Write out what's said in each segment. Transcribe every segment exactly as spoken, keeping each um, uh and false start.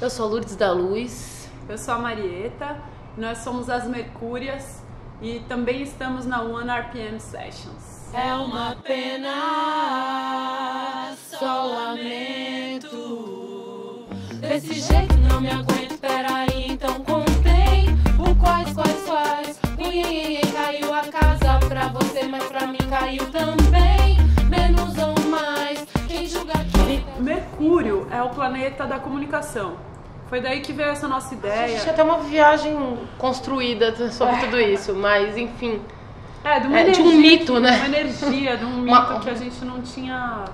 Eu sou a Lourdes da Luz. Eu sou a Marieta. Nós somos as Mercúrias e também estamos na One R P M Sessions. É uma pena, só lamento. Desse jeito não me aguento, peraí, então contei o quais, quais, quais. O iê, iê, caiu a casa pra você, mas pra mim caiu também. Menos ou mais, quem julga aqui. Mercúrio é o planeta da comunicação. Foi daí que veio essa nossa ideia. A gente tinha até uma viagem construída sobre é. tudo isso, mas enfim. É, de, uma é, energia, de um mito, né? Uma energia, de um mito uma... que a gente não tinha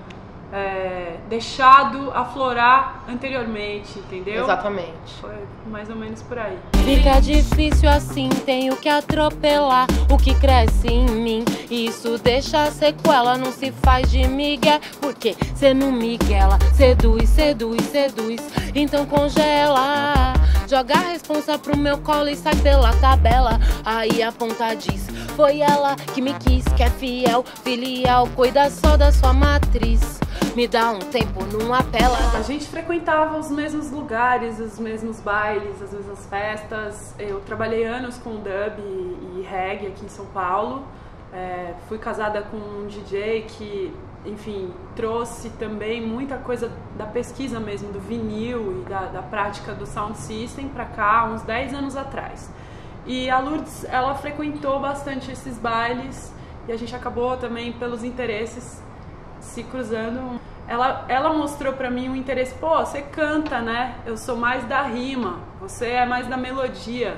é, deixado aflorar anteriormente, entendeu? Exatamente. Foi mais ou menos por aí. Fica difícil assim, tenho que atropelar o que cresce em mim. Isso deixa sequela, não se faz de migué, porque cê não miguela, seduz, seduz, seduz, então congela. Joga a responsa pro meu colo e sai pela tabela. Aí a ponta diz, foi ela que me quis, que é fiel, filial, cuida só da sua matriz. Me dá um tempo, não apela. A gente frequentava os mesmos lugares, os mesmos bailes, as mesmas festas. Eu trabalhei anos com dub e reggae aqui em São Paulo. É, fui casada com um D J que, enfim, trouxe também muita coisa da pesquisa mesmo, do vinil e da, da prática do sound system pra cá, uns dez anos atrás. E a Lourdes, ela frequentou bastante esses bailes e a gente acabou também, pelos interesses, se cruzando. Ela, ela mostrou pra mim um interesse, pô, você canta, né? Eu sou mais da rima, você é mais da melodia.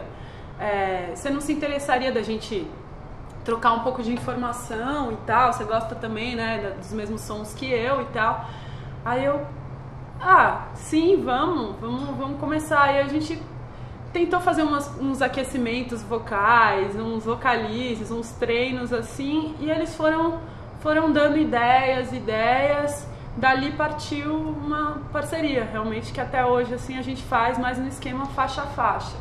É, você não se interessaria da gente trocar um pouco de informação e tal? Você gosta também, né, dos mesmos sons que eu e tal? Aí eu, ah, sim, vamos, vamos, vamos começar. Aí a gente tentou fazer umas, uns aquecimentos vocais, uns vocalizes, uns treinos assim, e eles foram, foram dando ideias, ideias. Dali partiu uma parceria, realmente, que até hoje assim a gente faz mais no esquema faixa a faixa.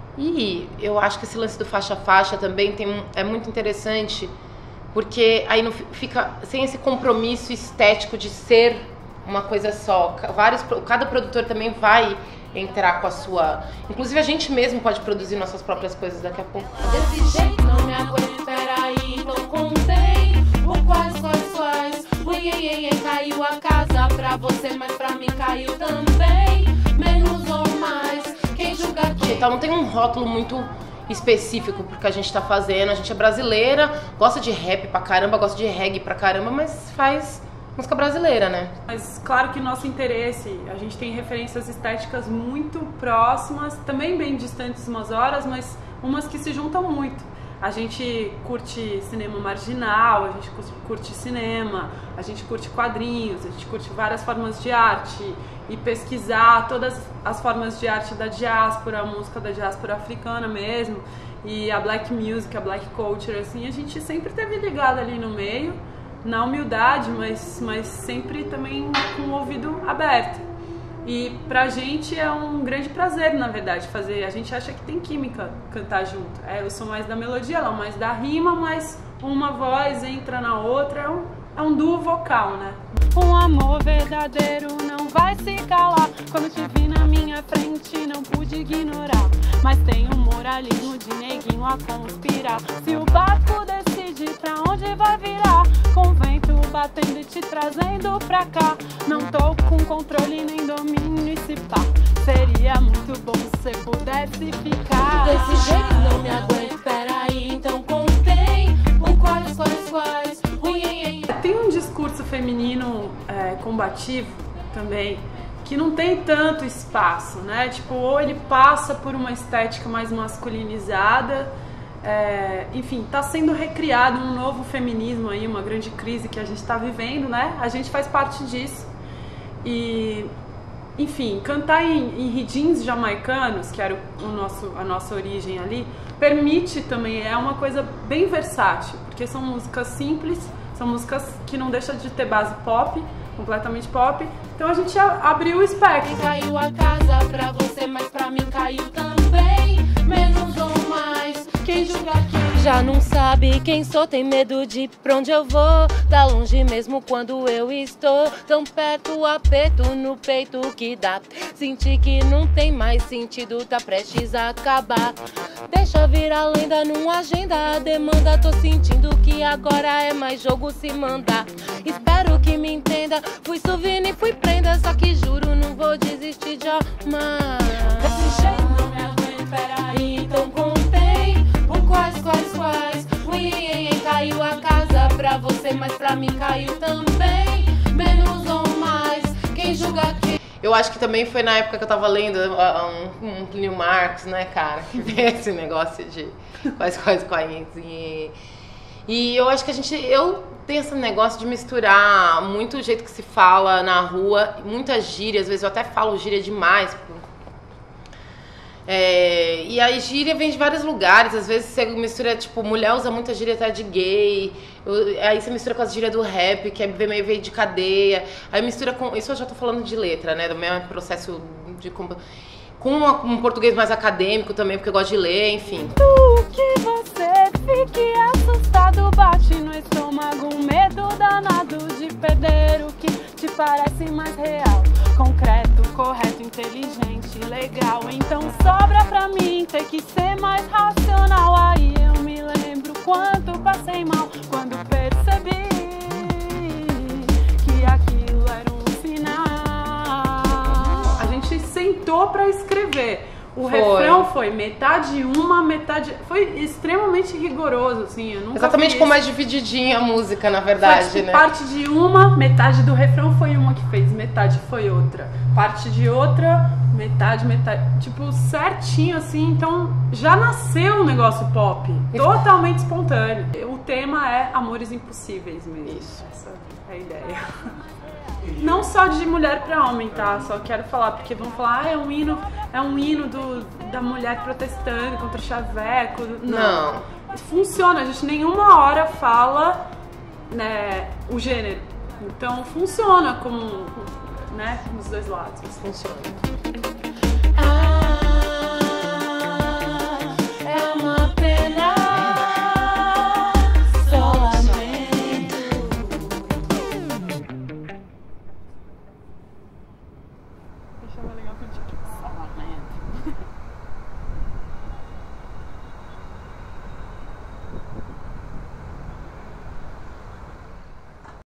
E eu acho que esse lance do faixa a faixa também tem um, é muito interessante, porque aí não fica sem esse compromisso estético de ser uma coisa só. Vários, cada produtor também vai entrar com a sua... Inclusive a gente mesmo pode produzir nossas próprias coisas daqui a pouco. Desse jeito não me aguento, peraí, então contei o quais, quais, quais. O iê, iê, iê, caiu a casa pra você, mas pra mim caiu também. Menos ou mais, quem julga aqui. Então não tem um rótulo muito específico pro que a gente tá fazendo. A gente é brasileira, gosta de rap pra caramba, gosta de reggae pra caramba, mas faz música brasileira, né? Mas claro que nosso interesse, a gente tem referências estéticas muito próximas, também bem distantes umas horas, mas umas que se juntam muito. A gente curte cinema marginal, a gente curte cinema, a gente curte quadrinhos, a gente curte várias formas de arte e pesquisar todas as formas de arte da diáspora, a música da diáspora africana mesmo, e a black music, a black culture, assim, a gente sempre teve ligado ali no meio, na humildade, mas, mas sempre também com o ouvido aberto. E pra gente é um grande prazer, na verdade, fazer. A gente acha que tem química cantar junto. É, eu sou mais da melodia, ela mais da rima, mas uma voz entra na outra, é um, é um duo vocal, né? Um amor verdadeiro não vai se calar. Quando te vi na minha frente não pude ignorar, mas tem um moralismo de neguinho a conspirar. Se o barco decide pra onde vai virar, com o vento batendo e te trazendo pra cá, não tô com controle nem domínio, e se pá, seria muito bom se você pudesse ficar. Desse jeito não me aguento, peraí, então contei o quais, quais, quais. O iê, iê. Tem um discurso feminino é, combativo também, que não tem tanto espaço, né? Tipo, ou ele passa por uma estética mais masculinizada, é, enfim, tá sendo recriado um novo feminismo aí, uma grande crise que a gente tá vivendo, né? A gente faz parte disso. E, enfim, cantar em, em ridins jamaicanos, que era o, o nosso, a nossa origem ali, permite também, é uma coisa bem versátil, porque são músicas simples, são músicas que não deixam de ter base pop, completamente pop, então a gente abriu o espectro. Caiu a casa pra você, mas pra mim caiu também, menos ou mais, quem julga aqui já não sabe quem sou, tem medo de pra onde eu vou, tá longe mesmo quando eu estou tão perto, o aperto no peito que dá, Senti que não tem mais sentido, tá prestes a acabar. Deixa virar lenda numa agenda, a demanda. Tô sentindo que agora é mais jogo se mandar. Espero que me entenda, fui souvenir, fui prenda. Só que juro, não vou desistir de amar. Desse jeito não me aguento, peraí, então contém. O quais, quais, quais. Ui, caiu a casa pra você, mas pra mim caiu também. Menos ou mais, quem julga que... Eu acho que também foi na época que eu tava lendo um, um Plínio Marcos, né, cara? Que vê esse negócio de quais, quais, quais. E, e eu acho que a gente... Eu tenho esse negócio de misturar muito o jeito que se fala na rua, muita gíria. Às vezes eu até falo gíria demais. É, e a gíria vem de vários lugares. Às vezes você mistura, tipo, mulher usa muita gíria até de gay. Aí você mistura com as gírias do rap, que é meio veio de cadeia. Aí mistura com... Isso eu já tô falando de letra, né? Do meu processo de... Com um português mais acadêmico também, porque eu gosto de ler, enfim. Tu que você fique assustado, bate no estômago, um medo danado de perder o que te parece mais real. Concreto, correto, inteligente, legal. Então sobra pra mim ter que ser mais racional. Aí eu me lembro quanto passei mal quando percebi que aquilo era um sinal. A gente sentou pra escrever. O Foi. refrão foi metade uma, metade... Foi extremamente rigoroso, assim. Eu nunca Exatamente vi como é isso. divididinha a música, na verdade, Foi, tipo, né? parte de uma, metade do refrão foi uma que fez, metade foi outra. Parte de outra, metade, metade. Tipo, certinho, assim. Então, já nasceu um negócio pop. Totalmente espontâneo. O tema é Amores Impossíveis mesmo. Isso. Essa é a ideia. Não só de mulher pra homem, tá? Só quero falar, porque vão falar, ah, é um hino, é um hino do, da mulher protestando contra o chaveco. Não. Não. Funciona, a gente nenhuma hora fala, né, o gênero. Então funciona como, né, nos dois lados. Funciona. Ah, é uma pena, só lamento. Achava legal que eu tinha